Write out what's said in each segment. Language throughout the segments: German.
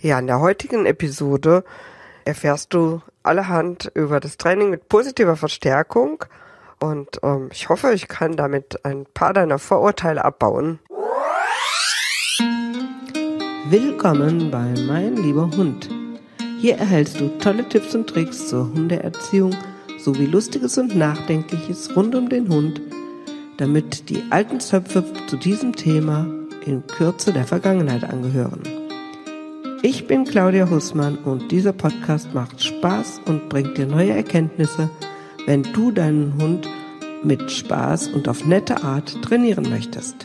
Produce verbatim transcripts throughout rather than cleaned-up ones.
Ja, in der heutigen Episode erfährst du allerhand über das Training mit positiver Verstärkung und ähm, ich hoffe, ich kann damit ein paar deiner Vorurteile abbauen. Willkommen bei Mein lieber Hund. Hier erhältst du tolle Tipps und Tricks zur Hundeerziehung sowie Lustiges und Nachdenkliches rund um den Hund, damit die alten Zöpfe zu diesem Thema in Kürze der Vergangenheit angehören. Ich bin Claudia Hussmann und dieser Podcast macht Spaß und bringt dir neue Erkenntnisse, wenn du deinen Hund mit Spaß und auf nette Art trainieren möchtest.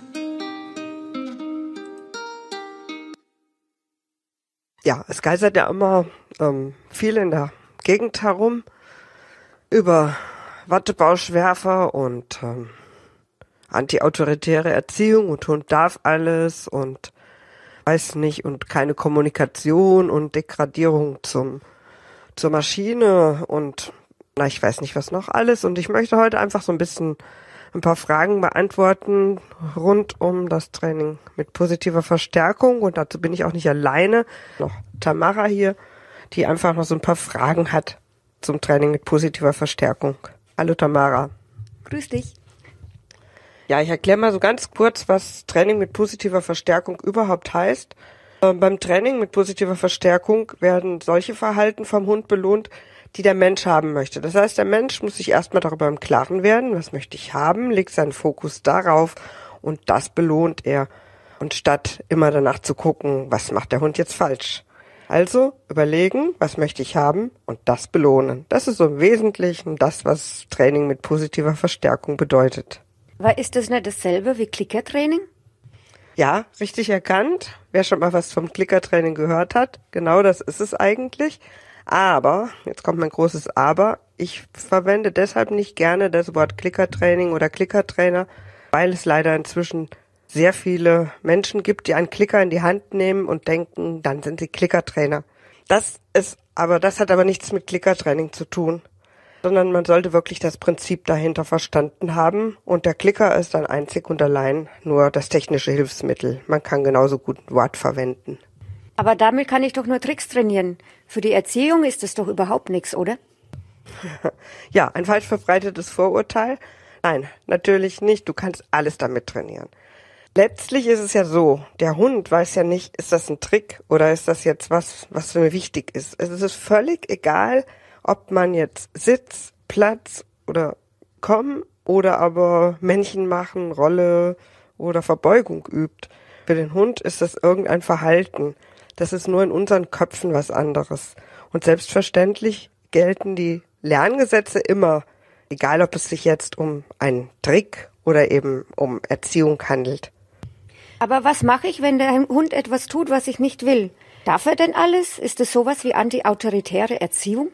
Ja, es geistert ja immer ähm, viel in der Gegend herum über Wattebauschwerfer und ähm, antiautoritäre Erziehung und Hund darf alles und weiß nicht und keine Kommunikation und Degradierung zum zur Maschine und na ich weiß nicht was noch alles und ich möchte heute einfach so ein bisschen ein paar Fragen beantworten rund um das Training mit positiver Verstärkung und dazu bin ich auch nicht alleine, noch Tamara hier, die einfach noch so ein paar Fragen hat zum Training mit positiver Verstärkung. Hallo Tamara. Grüß dich. Ja, ich erkläre mal so ganz kurz, was Training mit positiver Verstärkung überhaupt heißt. Äh, beim Training mit positiver Verstärkung werden solche Verhalten vom Hund belohnt, die der Mensch haben möchte. Das heißt, der Mensch muss sich erstmal darüber im Klaren werden, was möchte ich haben, legt seinen Fokus darauf und das belohnt er. Und statt immer danach zu gucken, was macht der Hund jetzt falsch. Also überlegen, was möchte ich haben und das belohnen. Das ist so im Wesentlichen das, was Training mit positiver Verstärkung bedeutet. Aber ist das nicht dasselbe wie Klickertraining? Ja, richtig erkannt. Wer schon mal was vom Klickertraining gehört hat, genau das ist es eigentlich. Aber, jetzt kommt mein großes Aber, ich verwende deshalb nicht gerne das Wort Klickertraining oder Klickertrainer, weil es leider inzwischen sehr viele Menschen gibt, die einen Klicker in die Hand nehmen und denken, dann sind sie Klickertrainer. Das ist aber, das hat aber nichts mit Klickertraining zu tun, sondern man sollte wirklich das Prinzip dahinter verstanden haben und der Klicker ist dann einzig und allein nur das technische Hilfsmittel. Man kann genauso gut ein Wort verwenden. Aber damit kann ich doch nur Tricks trainieren. Für die Erziehung ist das doch überhaupt nichts, oder? Ja, ein falsch verbreitetes Vorurteil. Nein, natürlich nicht. Du kannst alles damit trainieren. Letztlich ist es ja so, der Hund weiß ja nicht, ist das ein Trick oder ist das jetzt was, was für mir wichtig ist. Es ist völlig egal, ob man jetzt Sitz, Platz oder Komm oder aber Männchen machen, Rolle oder Verbeugung übt. Für den Hund ist das irgendein Verhalten. Das ist nur in unseren Köpfen was anderes. Und selbstverständlich gelten die Lerngesetze immer, egal ob es sich jetzt um einen Trick oder eben um Erziehung handelt. Aber was mache ich, wenn der Hund etwas tut, was ich nicht will? Darf er denn alles? Ist es sowas wie antiautoritäre Erziehung?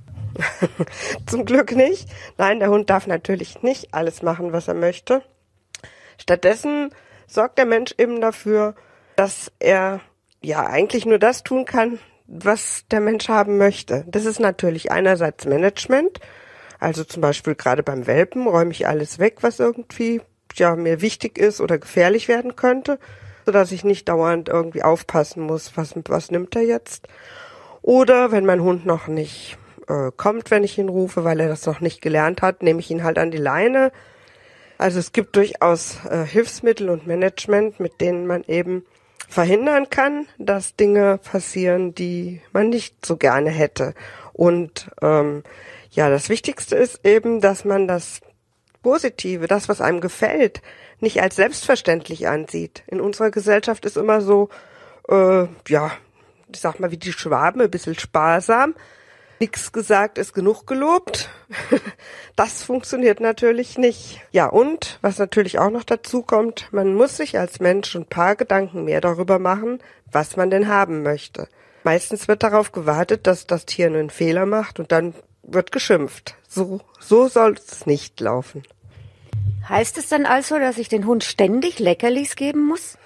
Zum Glück nicht. Nein, der Hund darf natürlich nicht alles machen, was er möchte. Stattdessen sorgt der Mensch eben dafür, dass er ja eigentlich nur das tun kann, was der Mensch haben möchte. Das ist natürlich einerseits Management, also zum Beispiel gerade beim Welpen räume ich alles weg, was irgendwie ja mir wichtig ist oder gefährlich werden könnte, sodass ich nicht dauernd irgendwie aufpassen muss, was, was nimmt er jetzt. Oder wenn mein Hund noch nicht äh, kommt, wenn ich ihn rufe, weil er das noch nicht gelernt hat, nehme ich ihn halt an die Leine. Also es gibt durchaus äh, Hilfsmittel und Management, mit denen man eben verhindern kann, dass Dinge passieren, die man nicht so gerne hätte. Und ähm, ja, das Wichtigste ist eben, dass man das Positive, das, was einem gefällt, nicht als selbstverständlich ansieht. In unserer Gesellschaft ist immer so, äh, ja, ich sag mal wie die Schwaben, ein bisschen sparsam. Nix gesagt ist genug gelobt. Das funktioniert natürlich nicht. Ja, und was natürlich auch noch dazu kommt, man muss sich als Mensch ein paar Gedanken mehr darüber machen, was man denn haben möchte. Meistens wird darauf gewartet, dass das Tier einen Fehler macht und dann wird geschimpft. So, so soll es nicht laufen. Heißt es dann also, dass ich den Hund ständig Leckerlis geben muss?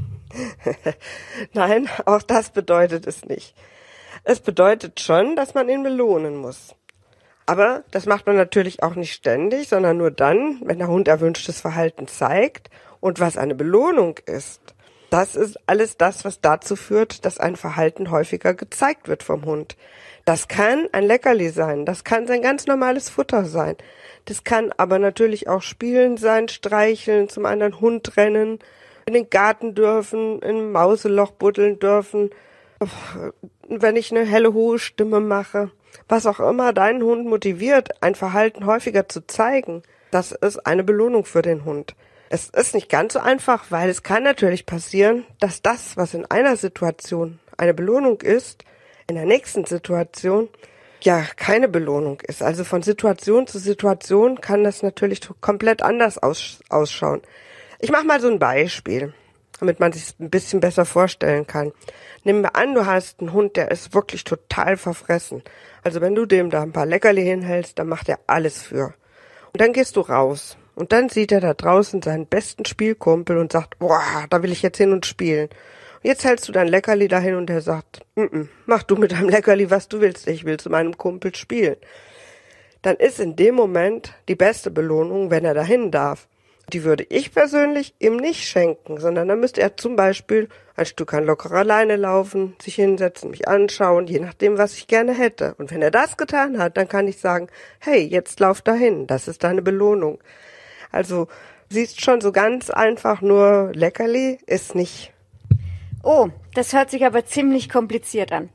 Nein, auch das bedeutet es nicht. Es bedeutet schon, dass man ihn belohnen muss. Aber das macht man natürlich auch nicht ständig, sondern nur dann, wenn der Hund erwünschtes Verhalten zeigt und was eine Belohnung ist. Das ist alles das, was dazu führt, dass ein Verhalten häufiger gezeigt wird vom Hund. Das kann ein Leckerli sein, das kann sein ganz normales Futter sein. Das kann aber natürlich auch Spielen sein, streicheln, zum anderen Hund rennen, in den Garten dürfen, im Mauseloch buddeln dürfen, wenn ich eine helle, hohe Stimme mache. Was auch immer deinen Hund motiviert, ein Verhalten häufiger zu zeigen, das ist eine Belohnung für den Hund. Es ist nicht ganz so einfach, weil es kann natürlich passieren, dass das, was in einer Situation eine Belohnung ist, in der nächsten Situation ja keine Belohnung ist. Also von Situation zu Situation kann das natürlich komplett anders aus, ausschauen. Ich mache mal so ein Beispiel, damit man sich ein bisschen besser vorstellen kann. Nehmen wir an, du hast einen Hund, der ist wirklich total verfressen. Also wenn du dem da ein paar Leckerli hinhältst, dann macht er alles für. Und dann gehst du raus. Und dann sieht er da draußen seinen besten Spielkumpel und sagt, boah, da will ich jetzt hin und spielen. Und jetzt hältst du dein Leckerli dahin und er sagt, mm-mm, mach du mit deinem Leckerli, was du willst, ich will zu meinem Kumpel spielen. Dann ist in dem Moment die beste Belohnung, wenn er dahin darf. Die würde ich persönlich ihm nicht schenken, sondern dann müsste er zum Beispiel ein Stück an lockerer Leine laufen, sich hinsetzen, mich anschauen, je nachdem, was ich gerne hätte. Und wenn er das getan hat, dann kann ich sagen, hey, jetzt lauf dahin, das ist deine Belohnung. Also, siehst schon, so ganz einfach nur Leckerli ist nicht. Oh, das hört sich aber ziemlich kompliziert an.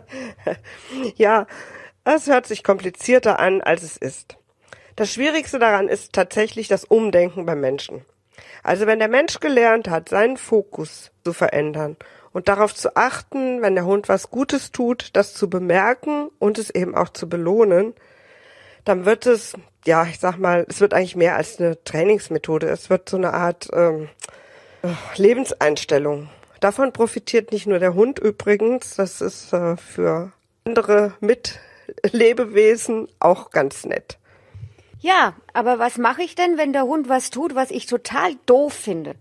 Ja, es hört sich komplizierter an, als es ist. Das Schwierigste daran ist tatsächlich das Umdenken beim Menschen. Also wenn der Mensch gelernt hat, seinen Fokus zu verändern und darauf zu achten, wenn der Hund was Gutes tut, das zu bemerken und es eben auch zu belohnen, dann wird es, ja, ich sag mal, es wird eigentlich mehr als eine Trainingsmethode. Es wird so eine Art ähm, Lebenseinstellung. Davon profitiert nicht nur der Hund übrigens, das ist äh, für andere Mitlebewesen auch ganz nett. Ja, aber was mache ich denn, wenn der Hund was tut, was ich total doof finde?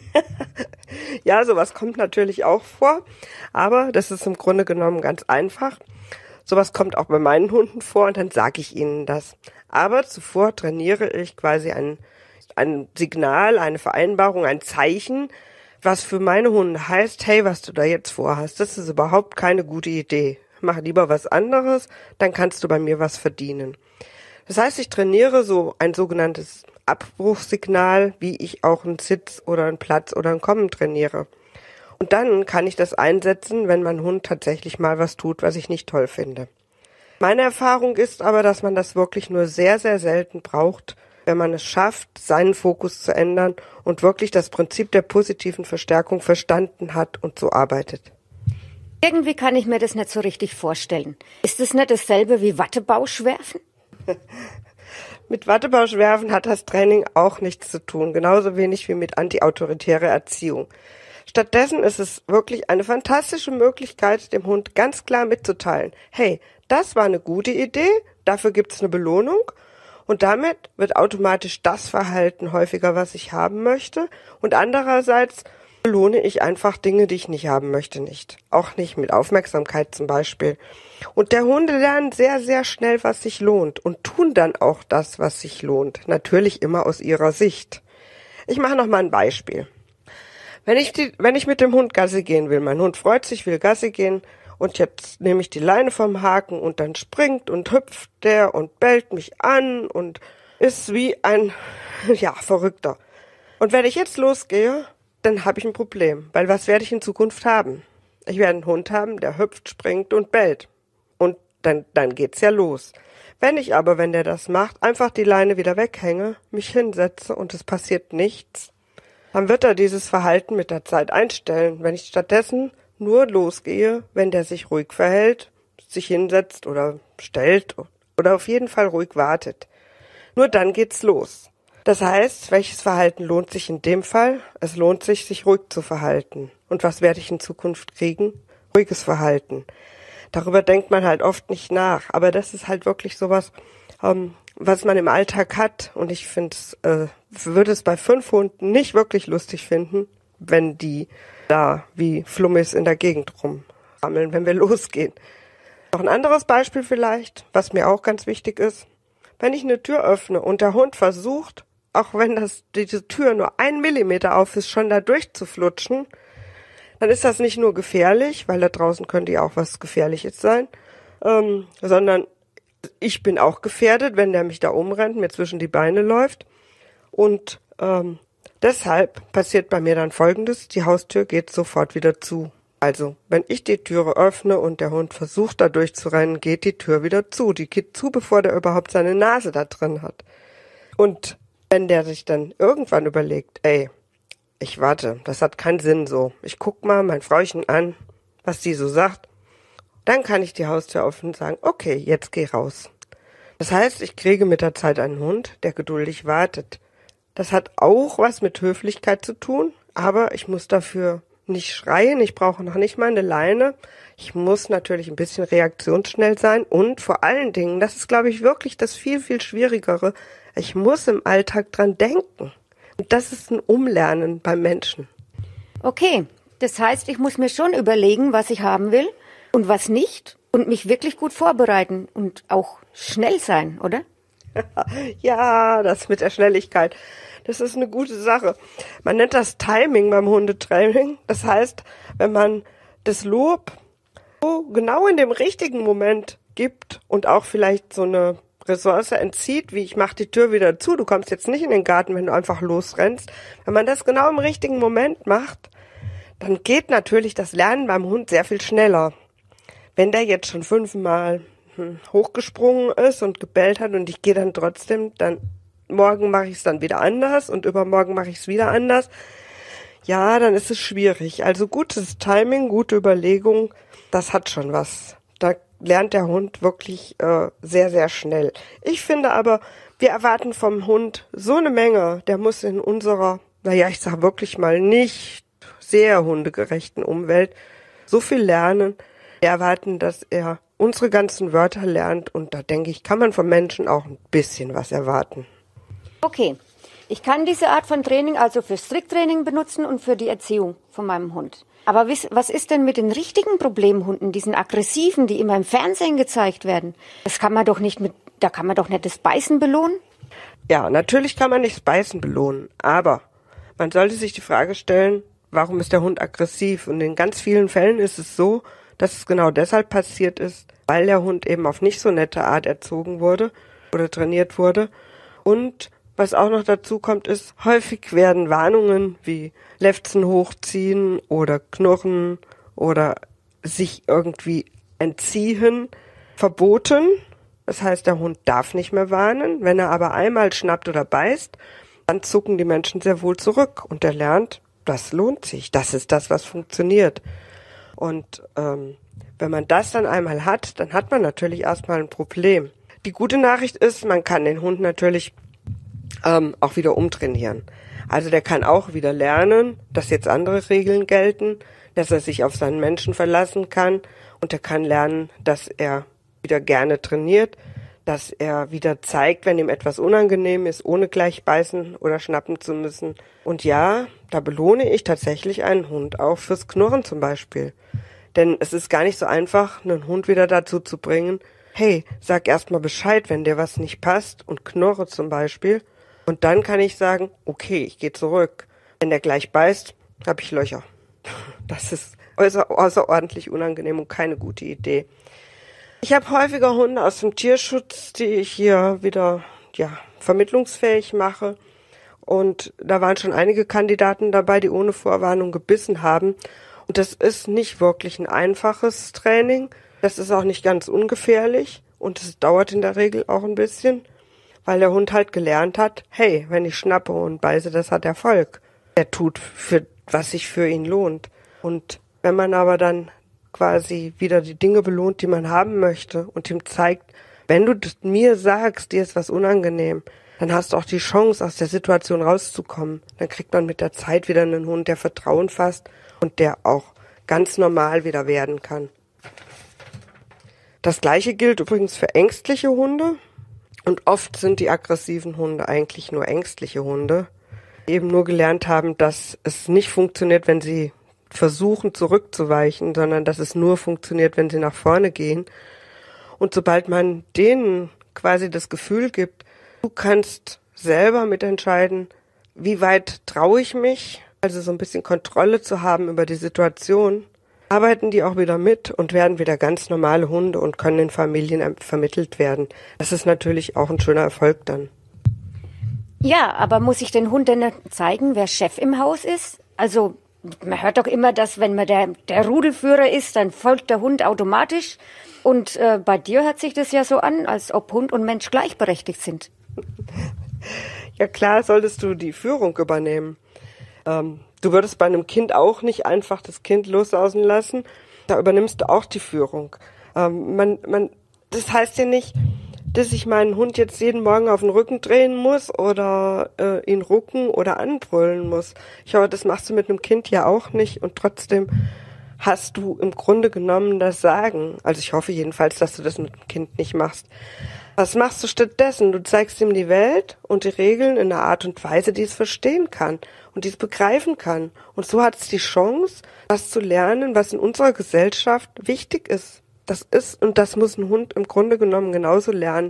Ja, sowas kommt natürlich auch vor, aber das ist im Grunde genommen ganz einfach. Sowas kommt auch bei meinen Hunden vor und dann sage ich ihnen das. Aber zuvor trainiere ich quasi ein, ein Signal, eine Vereinbarung, ein Zeichen, was für meine Hunde heißt, hey, was du da jetzt vorhast, das ist überhaupt keine gute Idee. Mach lieber was anderes, dann kannst du bei mir was verdienen. Das heißt, ich trainiere so ein sogenanntes Abbruchssignal, wie ich auch einen Sitz oder einen Platz oder ein Kommen trainiere. Und dann kann ich das einsetzen, wenn mein Hund tatsächlich mal was tut, was ich nicht toll finde. Meine Erfahrung ist aber, dass man das wirklich nur sehr, sehr selten braucht, wenn man es schafft, seinen Fokus zu ändern und wirklich das Prinzip der positiven Verstärkung verstanden hat und so arbeitet. Irgendwie kann ich mir das nicht so richtig vorstellen. Ist es nicht dasselbe wie Wattebauschwerfen? Mit Wattebauschwerfen hat das Training auch nichts zu tun, genauso wenig wie mit antiautoritärer Erziehung. Stattdessen ist es wirklich eine fantastische Möglichkeit, dem Hund ganz klar mitzuteilen, hey, das war eine gute Idee, dafür gibt's eine Belohnung und damit wird automatisch das Verhalten häufiger, was ich haben möchte und andererseits belohne ich einfach Dinge, die ich nicht haben möchte, nicht. Auch nicht mit Aufmerksamkeit zum Beispiel. Und der Hunde lernen sehr, sehr schnell, was sich lohnt und tun dann auch das, was sich lohnt. Natürlich immer aus ihrer Sicht. Ich mache noch mal ein Beispiel. Wenn ich, die, wenn ich mit dem Hund Gassi gehen will, mein Hund freut sich, will Gassi gehen und jetzt nehme ich die Leine vom Haken und dann springt und hüpft der und bellt mich an und ist wie ein, ja, Verrückter. Und wenn ich jetzt losgehe, dann habe ich ein Problem, weil was werde ich in Zukunft haben? Ich werde einen Hund haben, der hüpft, springt und bellt. Und dann, dann geht's ja los. Wenn ich aber, wenn der das macht, einfach die Leine wieder weghänge, mich hinsetze und es passiert nichts, dann wird er dieses Verhalten mit der Zeit einstellen. Wenn ich stattdessen nur losgehe, wenn der sich ruhig verhält, sich hinsetzt oder stellt oder auf jeden Fall ruhig wartet. Nur dann geht's los. Das heißt, welches Verhalten lohnt sich in dem Fall? Es lohnt sich, sich ruhig zu verhalten. Und was werde ich in Zukunft kriegen? Ruhiges Verhalten. Darüber denkt man halt oft nicht nach. Aber das ist halt wirklich sowas, ähm, was man im Alltag hat. Und ich finde, äh, würde es bei fünf Hunden nicht wirklich lustig finden, wenn die da wie Flummis in der Gegend rumrammeln, wenn wir losgehen. Noch ein anderes Beispiel vielleicht, was mir auch ganz wichtig ist. Wenn ich eine Tür öffne und der Hund versucht, auch wenn das diese Tür nur ein Millimeter auf ist, schon da durchzuflutschen, dann ist das nicht nur gefährlich, weil da draußen könnte ja auch was Gefährliches sein, ähm, sondern ich bin auch gefährdet, wenn der mich da umrennt, mir zwischen die Beine läuft. Und ähm, deshalb passiert bei mir dann Folgendes: Die Haustür geht sofort wieder zu. Also, wenn ich die Türe öffne und der Hund versucht, da durchzurennen, geht die Tür wieder zu. Die geht zu, bevor der überhaupt seine Nase da drin hat. Und wenn der sich dann irgendwann überlegt, ey, ich warte, das hat keinen Sinn so. Ich guck mal mein Frauchen an, was die so sagt. Dann kann ich die Haustür öffnen und sagen, okay, jetzt geh raus. Das heißt, ich kriege mit der Zeit einen Hund, der geduldig wartet. Das hat auch was mit Höflichkeit zu tun, aber ich muss dafür nicht schreien, ich brauche noch nicht mal eine Leine. Ich muss natürlich ein bisschen reaktionsschnell sein und vor allen Dingen, das ist, glaube ich, wirklich das viel, viel Schwierigere, ich muss im Alltag dran denken. Und das ist ein Umlernen beim Menschen. Okay, das heißt, ich muss mir schon überlegen, was ich haben will und was nicht und mich wirklich gut vorbereiten und auch schnell sein, oder? Ja, das mit der Schnelligkeit, das ist eine gute Sache. Man nennt das Timing beim Hundetraining. Das heißt, wenn man das Lob so genau in dem richtigen Moment gibt und auch vielleicht so eine Ressource entzieht, wie ich mach die Tür wieder zu, du kommst jetzt nicht in den Garten, wenn du einfach losrennst. Wenn man das genau im richtigen Moment macht, dann geht natürlich das Lernen beim Hund sehr viel schneller. Wenn der jetzt schon fünfmal hm, hochgesprungen ist und gebellt hat und ich gehe dann trotzdem, dann morgen mache ich es dann wieder anders und übermorgen mache ich es wieder anders, ja, dann ist es schwierig. Also gutes Timing, gute Überlegung, das hat schon was. Da lernt der Hund wirklich äh, sehr, sehr schnell. Ich finde aber, wir erwarten vom Hund so eine Menge, der muss in unserer, naja, ich sage wirklich mal nicht sehr hundegerechten Umwelt so viel lernen. Wir erwarten, dass er unsere ganzen Wörter lernt und da denke ich, kann man vom Menschen auch ein bisschen was erwarten. Okay, ich kann diese Art von Training also für Stricktraining benutzen und für die Erziehung von meinem Hund. Aber was ist denn mit den richtigen Problemhunden, diesen aggressiven, die immer im Fernsehen gezeigt werden? Das kann man doch nicht mit, da kann man doch nicht das Beißen belohnen? Ja, natürlich kann man nicht das Beißen belohnen, aber man sollte sich die Frage stellen, warum ist der Hund aggressiv? Und in ganz vielen Fällen ist es so, dass es genau deshalb passiert ist, weil der Hund eben auf nicht so nette Art erzogen wurde oder trainiert wurde. Und was auch noch dazu kommt, ist, häufig werden Warnungen wie Lefzen hochziehen oder knurren oder sich irgendwie entziehen verboten. Das heißt, der Hund darf nicht mehr warnen. Wenn er aber einmal schnappt oder beißt, dann zucken die Menschen sehr wohl zurück und er lernt, das lohnt sich, das ist das, was funktioniert. Und ähm, wenn man das dann einmal hat, dann hat man natürlich erstmal ein Problem. Die gute Nachricht ist, man kann den Hund natürlich ähm, auch wieder umtrainieren. Also der kann auch wieder lernen, dass jetzt andere Regeln gelten, dass er sich auf seinen Menschen verlassen kann und er kann lernen, dass er wieder gerne trainiert, dass er wieder zeigt, wenn ihm etwas unangenehm ist, ohne gleich beißen oder schnappen zu müssen. Und ja, da belohne ich tatsächlich einen Hund, auch fürs Knurren zum Beispiel. Denn es ist gar nicht so einfach, einen Hund wieder dazu zu bringen, hey, sag erst mal Bescheid, wenn dir was nicht passt und knurre zum Beispiel. Und dann kann ich sagen, okay, ich gehe zurück. Wenn der gleich beißt, habe ich Löcher. Das ist außer, außerordentlich unangenehm und keine gute Idee. Ich habe häufiger Hunde aus dem Tierschutz, die ich hier wieder ja vermittlungsfähig mache. Und da waren schon einige Kandidaten dabei, die ohne Vorwarnung gebissen haben. Und das ist nicht wirklich ein einfaches Training. Das ist auch nicht ganz ungefährlich. Und es dauert in der Regel auch ein bisschen, weil der Hund halt gelernt hat, hey, wenn ich schnappe und beiße, das hat Erfolg. Er tut, für was sich für ihn lohnt. Und wenn man aber dann quasi wieder die Dinge belohnt, die man haben möchte und ihm zeigt, wenn du mir sagst, dir ist was unangenehm, dann hast du auch die Chance, aus der Situation rauszukommen. Dann kriegt man mit der Zeit wieder einen Hund, der Vertrauen fasst und der auch ganz normal wieder werden kann. Das Gleiche gilt übrigens für ängstliche Hunde. Und oft sind die aggressiven Hunde eigentlich nur ängstliche Hunde, die eben nur gelernt haben, dass es nicht funktioniert, wenn sie versuchen zurückzuweichen, sondern dass es nur funktioniert, wenn sie nach vorne gehen. Und sobald man denen quasi das Gefühl gibt, du kannst selber mitentscheiden, wie weit traue ich mich, also so ein bisschen Kontrolle zu haben über die Situation, arbeiten die auch wieder mit und werden wieder ganz normale Hunde und können in Familien vermittelt werden. Das ist natürlich auch ein schöner Erfolg dann. Ja, aber muss ich den Hund denn zeigen, wer Chef im Haus ist? Also man hört doch immer, dass wenn man der, der Rudelführer ist, dann folgt der Hund automatisch. Und äh, bei dir hört sich das ja so an, als ob Hund und Mensch gleichberechtigt sind. Ja klar, solltest du die Führung übernehmen. Ähm, du würdest bei einem Kind auch nicht einfach das Kind lossausen lassen. Da übernimmst du auch die Führung. Ähm, man, man, das heißt ja nicht, dass ich meinen Hund jetzt jeden Morgen auf den Rücken drehen muss oder äh, ihn rucken oder anbrüllen muss. Ich hoffe, das machst du mit einem Kind ja auch nicht und trotzdem hast du im Grunde genommen das Sagen. Also ich hoffe jedenfalls, dass du das mit dem Kind nicht machst. Was machst du stattdessen? Du zeigst ihm die Welt und die Regeln in einer Art und Weise, die es verstehen kann und die es begreifen kann. Und so hat es die Chance, das zu lernen, was in unserer Gesellschaft wichtig ist. Das ist und das muss ein Hund im Grunde genommen genauso lernen.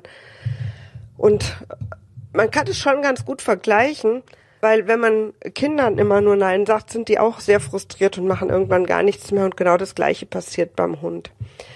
Und man kann es schon ganz gut vergleichen, weil wenn man Kindern immer nur Nein sagt, sind die auch sehr frustriert und machen irgendwann gar nichts mehr und genau das Gleiche passiert beim Hund.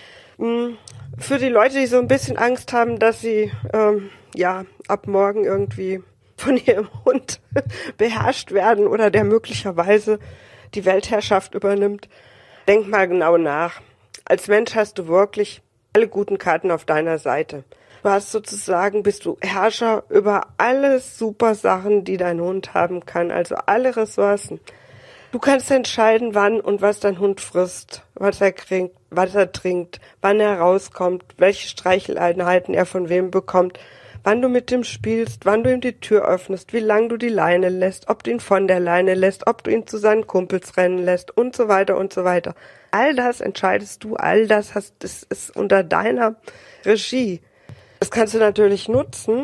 Für die Leute, die so ein bisschen Angst haben, dass sie ähm, ja ab morgen irgendwie von ihrem Hund beherrscht werden oder der möglicherweise die Weltherrschaft übernimmt, denk mal genau nach. Als Mensch hast du wirklich alle guten Karten auf deiner Seite. Du hast sozusagen, bist du Herrscher über alle super Sachen, die dein Hund haben kann, also alle Ressourcen. Du kannst entscheiden, wann und was dein Hund frisst, was er kriegt, was er trinkt, wann er rauskommt, welche Streicheleinheiten er von wem bekommt, wann du mit ihm spielst, wann du ihm die Tür öffnest, wie lang du die Leine lässt, ob du ihn von der Leine lässt, ob du ihn zu seinen Kumpels rennen lässt und so weiter und so weiter. All das entscheidest du, all das hast, das ist unter deiner Regie. Das kannst du natürlich nutzen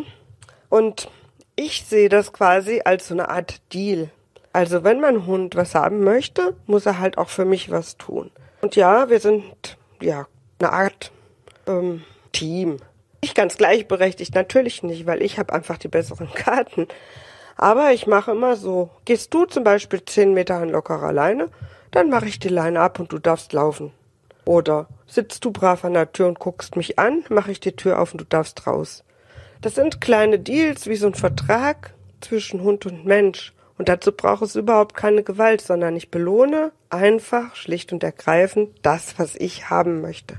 und ich sehe das quasi als so eine Art Deal. Also wenn mein Hund was haben möchte, muss er halt auch für mich was tun. Und ja, wir sind ja eine Art ähm, Team. Nicht ganz gleichberechtigt, natürlich nicht, weil ich habe einfach die besseren Karten. Aber ich mache immer so, gehst du zum Beispiel zehn Meter an lockerer Leine, dann mache ich die Leine ab und du darfst laufen. Oder sitzt du brav an der Tür und guckst mich an, mache ich die Tür auf und du darfst raus. Das sind kleine Deals wie so ein Vertrag zwischen Hund und Mensch. Und dazu braucht es überhaupt keine Gewalt, sondern ich belohne einfach, schlicht und ergreifend, das, was ich haben möchte.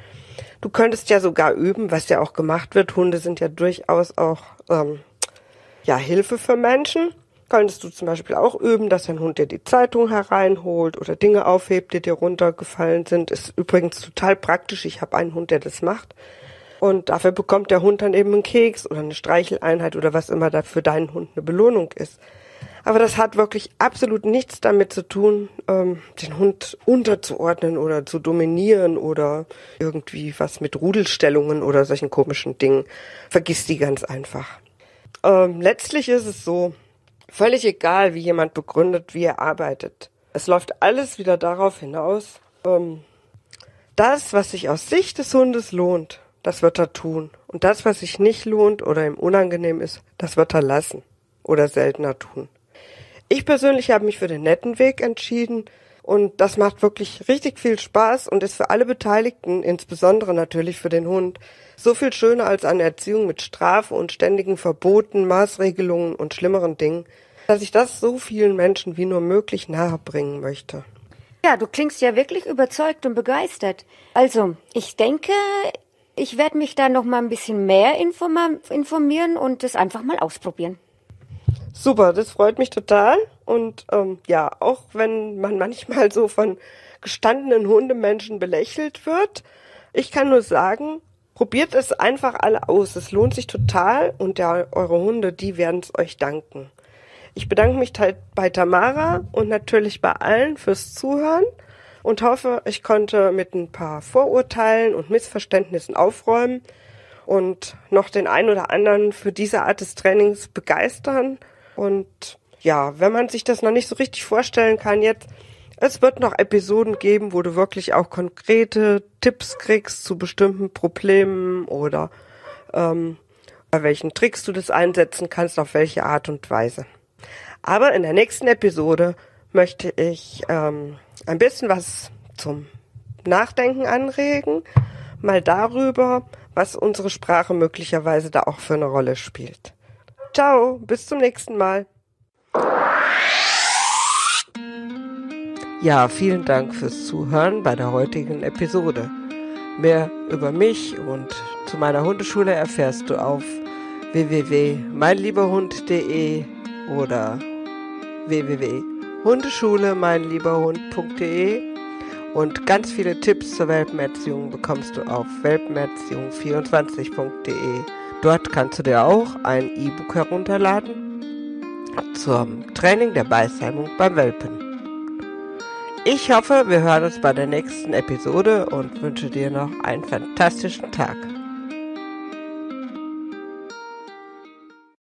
Du könntest ja sogar üben, was ja auch gemacht wird. Hunde sind ja durchaus auch ähm, ja Hilfe für Menschen. Könntest du zum Beispiel auch üben, dass dein Hund dir die Zeitung hereinholt oder Dinge aufhebt, die dir runtergefallen sind. Ist übrigens total praktisch. Ich habe einen Hund, der das macht. Und dafür bekommt der Hund dann eben einen Keks oder eine Streicheleinheit oder was immer da für deinen Hund eine Belohnung ist. Aber das hat wirklich absolut nichts damit zu tun, ähm, den Hund unterzuordnen oder zu dominieren oder irgendwie was mit Rudelstellungen oder solchen komischen Dingen. Vergiss die ganz einfach. Ähm, letztlich ist es so, völlig egal, wie jemand begründet, wie er arbeitet. Es läuft alles wieder darauf hinaus, ähm, das, was sich aus Sicht des Hundes lohnt, das wird er tun. Und das, was sich nicht lohnt oder ihm unangenehm ist, das wird er lassen oder seltener tun. Ich persönlich habe mich für den netten Weg entschieden und das macht wirklich richtig viel Spaß und ist für alle Beteiligten, insbesondere natürlich für den Hund, so viel schöner als eine Erziehung mit Strafe und ständigen Verboten, Maßregelungen und schlimmeren Dingen, dass ich das so vielen Menschen wie nur möglich nahebringen möchte. Ja, du klingst ja wirklich überzeugt und begeistert. Also, ich denke, ich werde mich da noch mal ein bisschen mehr informieren und das einfach mal ausprobieren. Super, das freut mich total. Und ähm, ja, auch wenn man manchmal so von gestandenen Hundemenschen belächelt wird, ich kann nur sagen, probiert es einfach alle aus. Es lohnt sich total und ja, eure Hunde, die werden es euch danken. Ich bedanke mich bei Tamara und natürlich bei allen fürs Zuhören und hoffe, ich konnte mit ein paar Vorurteilen und Missverständnissen aufräumen und noch den einen oder anderen für diese Art des Trainings begeistern. Und ja, wenn man sich das noch nicht so richtig vorstellen kann jetzt, es wird noch Episoden geben, wo du wirklich auch konkrete Tipps kriegst zu bestimmten Problemen oder ähm, bei welchen Tricks du das einsetzen kannst, auf welche Art und Weise. Aber in der nächsten Episode möchte ich ähm, ein bisschen was zum Nachdenken anregen, mal darüber, was unsere Sprache möglicherweise da auch für eine Rolle spielt. Ciao, bis zum nächsten Mal. Ja, vielen Dank fürs Zuhören bei der heutigen Episode. Mehr über mich und zu meiner Hundeschule erfährst du auf w w w punkt mein lieber hund punkt de oder w w w punkt hundeschule mein lieber hund punkt de und ganz viele Tipps zur Welpenerziehung bekommst du auf welpenerziehung vierundzwanzig punkt de. Dort kannst du dir auch ein E-Book herunterladen zum Training der Beißheimung beim Welpen. Ich hoffe, wir hören uns bei der nächsten Episode und wünsche dir noch einen fantastischen Tag.